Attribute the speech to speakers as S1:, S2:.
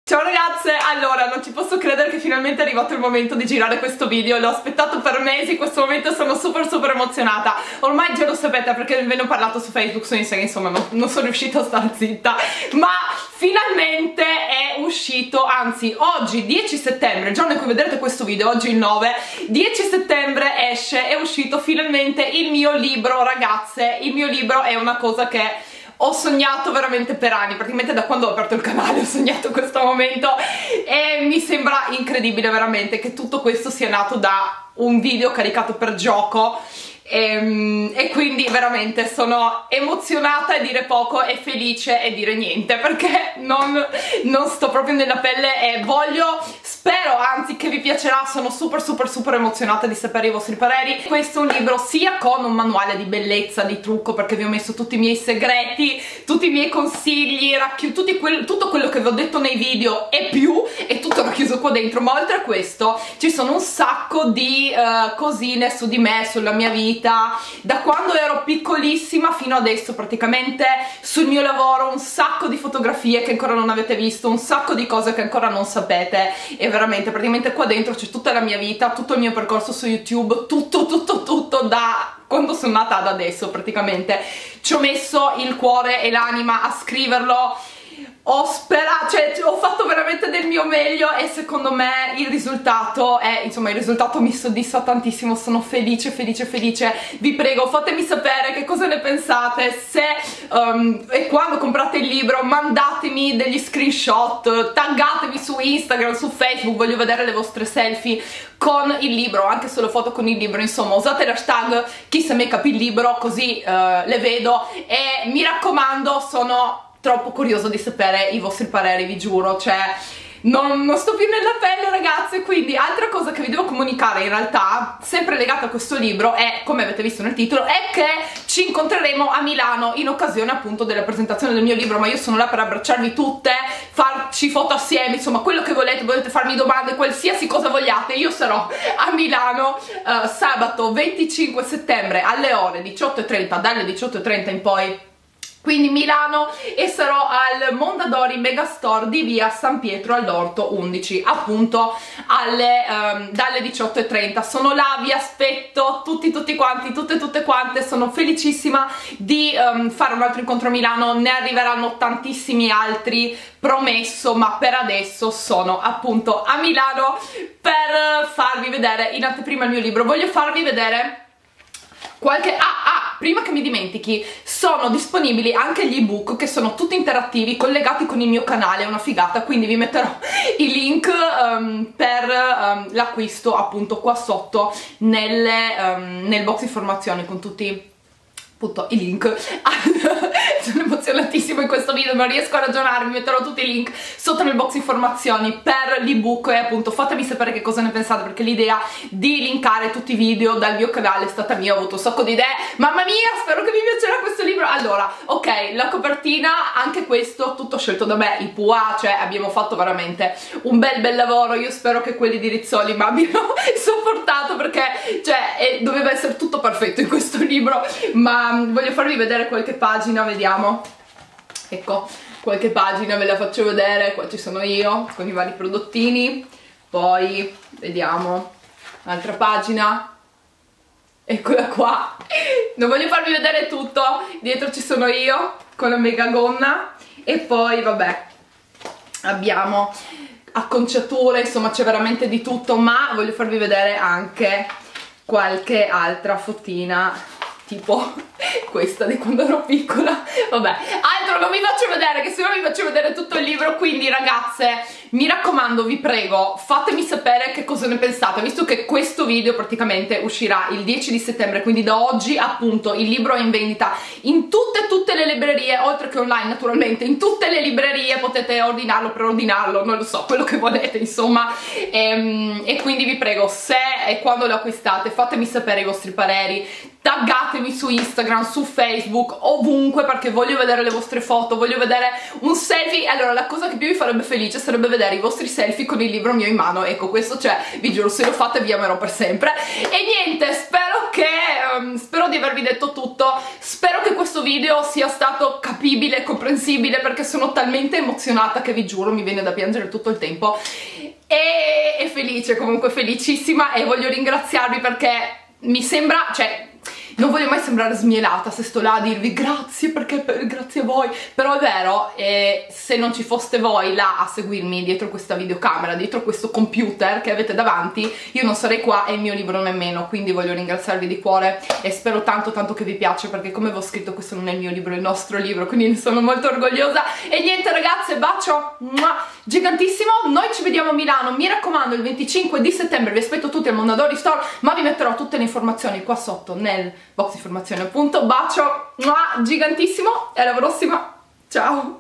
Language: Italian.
S1: Ciao ragazze, allora non ci posso credere che finalmente è arrivato il momento di girare questo video, l'ho aspettato per mesi, in questo momento sono super emozionata. Ormai già lo sapete perché ve ne ho parlato su Facebook, su Instagram, insomma non sono riuscita a stare zitta, ma finalmente è uscito, anzi oggi 10 settembre, il giorno in cui vedrete questo video, oggi il 9, 10 settembre esce, è uscito finalmente il mio libro ragazze. Il mio libro è una cosa che ho sognato veramente per anni, praticamente da quando ho aperto il canale ho sognato questo momento e mi sembra incredibile veramente che tutto questo sia nato da un video caricato per gioco e quindi veramente sono emozionata a dire poco e felice e dire niente perché non sto proprio nella pelle e spero anzi che vi piacerà. Sono super emozionata di sapere i vostri pareri. Questo è un libro sia con un manuale di bellezza, di trucco, perché vi ho messo tutti i miei segreti, tutti i miei consigli, tutto quello che vi ho detto nei video e più, è tutto racchiuso qua dentro. Ma oltre a questo ci sono un sacco di cosine su di me, sulla mia vita, da quando ero piccolissima fino adesso, praticamente sul mio lavoro, un sacco di fotografie che ancora non avete visto, un sacco di cose che ancora non sapete e veramente praticamente qua dentro c'è tutta la mia vita, tutto il mio percorso su YouTube, tutto da quando sono nata ad adesso praticamente. Ci ho messo il cuore e l'anima a scriverlo, ho sperato, cioè ho fatto veramente del mio meglio e secondo me il risultato è, insomma il risultato mi soddisfa tantissimo, sono felice. Vi prego fatemi sapere che cosa ne pensate, se e quando comprate il libro mandatemi degli screenshot, taggatemi su Instagram, su Facebook, voglio vedere le vostre selfie con il libro, anche solo foto con il libro, insomma usate l'hashtag KissAndMakeup il libro, così le vedo e mi raccomando, sono troppo curioso di sapere i vostri pareri, vi giuro, cioè non sto più nella pelle ragazze. Quindi altra cosa che vi devo comunicare in realtà, sempre legata a questo libro, è, come avete visto nel titolo, è che ci incontreremo a Milano in occasione appunto della presentazione del mio libro, ma io sono là per abbracciarvi tutte, farci foto assieme, insomma quello che volete, potete farmi domande, qualsiasi cosa vogliate, io sarò a Milano sabato 25 settembre alle ore 18:30, dalle 18:30 in poi, quindi Milano, e sarò al Mondadori Megastore di via San Pietro all'Orto 11 appunto dalle 18:30. sono là, vi aspetto tutti quanti, tutte quante. Sono felicissima di fare un altro incontro a Milano, ne arriveranno tantissimi altri, promesso, ma per adesso sono appunto a Milano per farvi vedere in anteprima il mio libro. Voglio farvi vedere qualche... prima che mi dimentichi, sono disponibili anche gli ebook che sono tutti interattivi, collegati con il mio canale, è una figata, quindi vi metterò i link per l'acquisto appunto qua sotto nel box informazioni con tutti appunto i link. Sono emozionatissima in questo video, non riesco a ragionare, vi metterò tutti i link sotto nel box informazioni per l'ebook e appunto fatemi sapere che cosa ne pensate, perché l'idea di linkare tutti i video dal mio canale è stata mia, ho avuto un sacco di idee, mamma mia, spero che vi piacerà questo libro. Allora, ok, la copertina, anche questo tutto scelto da me, il PUA, cioè abbiamo fatto veramente un bel lavoro. Io spero che quelli di Rizzoli mi abbiano sopportato, perché cioè doveva essere tutto perfetto in questo libro, ma voglio farvi vedere qualche pagina, vediamo, ecco, qualche pagina ve la faccio vedere. Qua ci sono io con i vari prodottini, poi vediamo un'altra pagina, eccola qua. Non voglio farvi vedere tutto, dietro ci sono io con la mega gonna e poi vabbè abbiamo acconciature, insomma c'è veramente di tutto, ma voglio farvi vedere anche qualche altra fotina tipo questa di quando ero piccola. Vabbè, altro non vi faccio vedere, che se no vi faccio vedere tutto il libro. Quindi ragazze, mi raccomando, vi prego, fatemi sapere che cosa ne pensate, visto che questo video praticamente uscirà il 10 di settembre, quindi da oggi appunto il libro è in vendita in tutte le librerie, oltre che online naturalmente, in tutte le librerie potete ordinarlo, preordinarlo, non lo so, quello che volete insomma, e quindi vi prego, se e quando lo acquistate fatemi sapere i vostri pareri. taggatemi su Instagram, su Facebook, ovunque, perché voglio vedere le vostre foto, voglio vedere un selfie. Allora, la cosa che più mi farebbe felice sarebbe vedere i vostri selfie con il libro mio in mano. Ecco, questo c'è, vi giuro, se lo fate vi amerò per sempre. E niente, spero di avervi detto tutto, spero che questo video sia stato capibile e comprensibile, perché sono talmente emozionata che vi giuro mi viene da piangere tutto il tempo, e felice, comunque felicissima, e voglio ringraziarvi perché mi sembra, cioè, non voglio mai sembrare smielata se sto là a dirvi grazie, perché grazie a voi, però è vero, e se non ci foste voi là a seguirmi dietro questa videocamera, dietro questo computer che avete davanti, io non sarei qua e il mio libro nemmeno, quindi voglio ringraziarvi di cuore e spero tanto tanto che vi piaccia, perché come vi ho scritto questo non è il mio libro, è il nostro libro, quindi ne sono molto orgogliosa. E niente ragazze, bacio gigantissimo, noi ci vediamo a Milano, mi raccomando il 25 di settembre vi aspetto tutti al Mondadori Store, ma vi metterò tutte le informazioni qua sotto nel box informazioni appunto. Bacio gigantissimo e alla prossima, ciao!